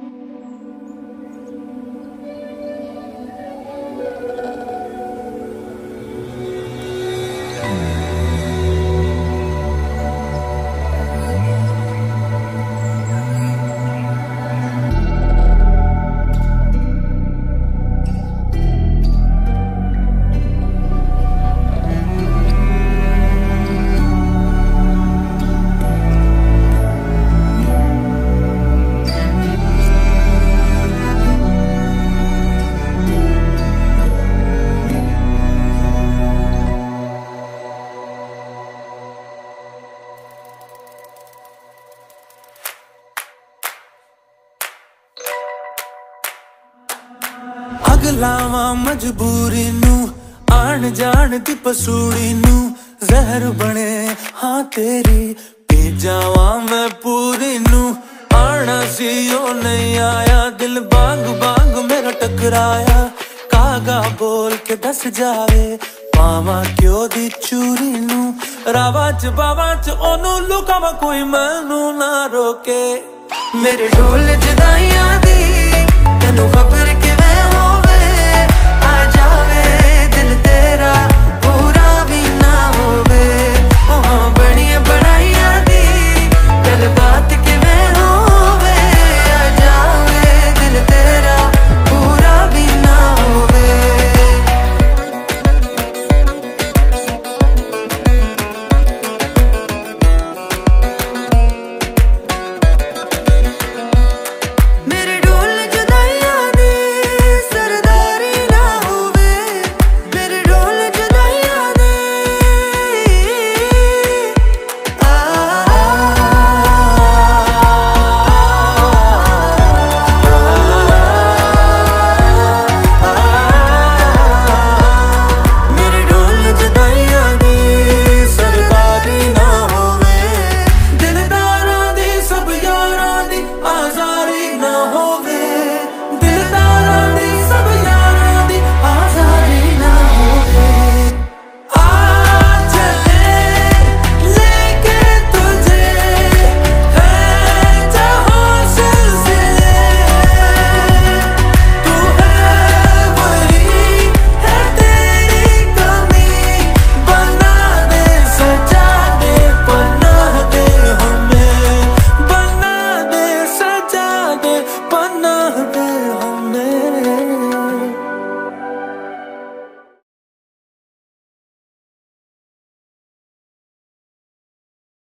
अगलावा मजबूरी नू आन जान दी पसूड़ी नू जहर बने हाँ तेरी पी जावा मैं पूरी नू आना सी ओ नहीं आया दिल बांग बांग मेरा टकराया कागा बोल के दस जावे पावा क्यों दी चूरी नू रावा च बावा च ओनू लुकावा कोई मैनू ना रोके मेरे ढोल जदाइयां दी तेनू